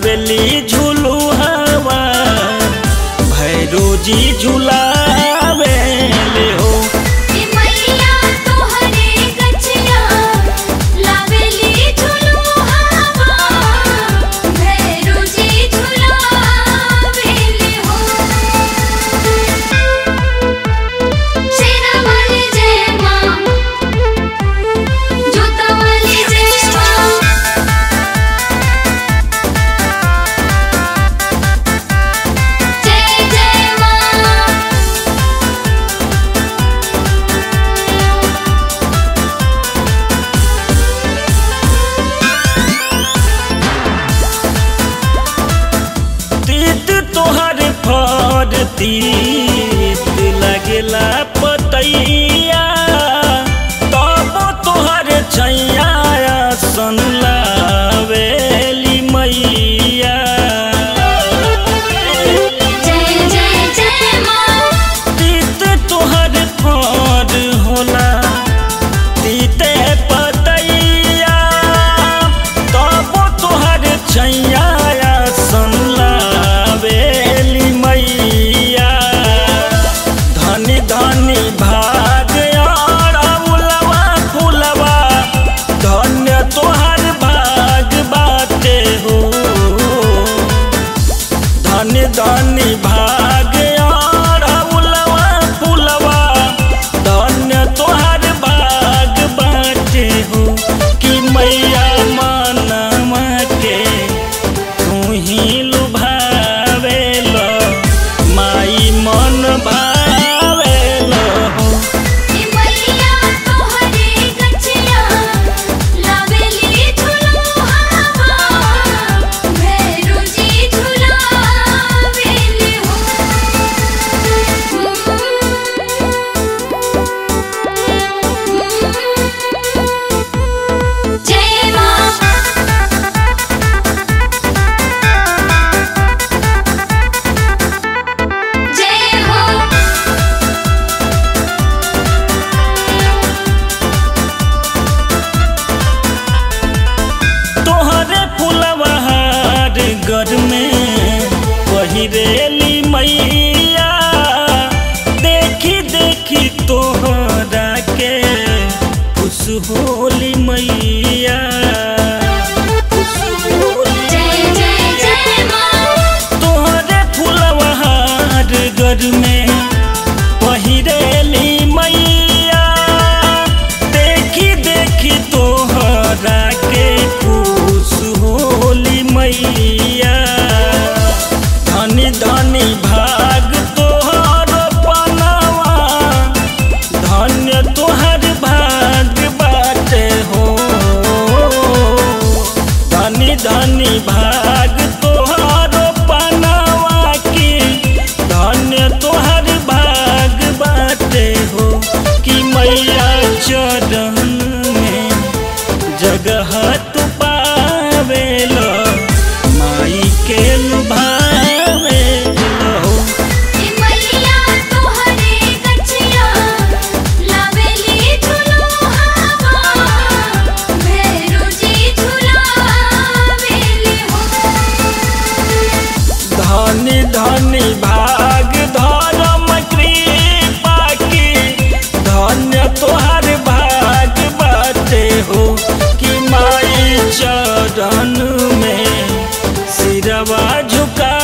लावेली झूलू हवा भैरो जी झूलावे ले हो। तीत लगेला पतैया तब तोहर छैया सन लावेली मैया। तीत तोहर फर होला तीते पतैया तब तोहर छैया सन लावेली मैया। धनी भाग अड़हुलवा फूलवा धन्य तोहर भाग बाटे हो। धनी भाग अड़हुलवा फूलवा धन्य तोहर भाग बाटे हो। कि मैया मनवा के तू ही लुभावेल माई मन घर में पहिरेली मैया। देखी देखी तोहरा के खुश होली मैया। तोहरे फुलवार घर में पहिरेली मैया। देखी देखी तोहरा के खुश होली मैया। धनी भाग तोहर पनवा धन्य तोहर भाग बाटे हो। धनी भाग तोहर पनवा की धन्य तोहर भाग बाटे हो। कि मैया चरण में जगह तू पावेल माई के लुभा धनी भाग धर्म कृपा की धन्य तोहर भाग बाटे हो। कि माई चरण में सिरवा झुका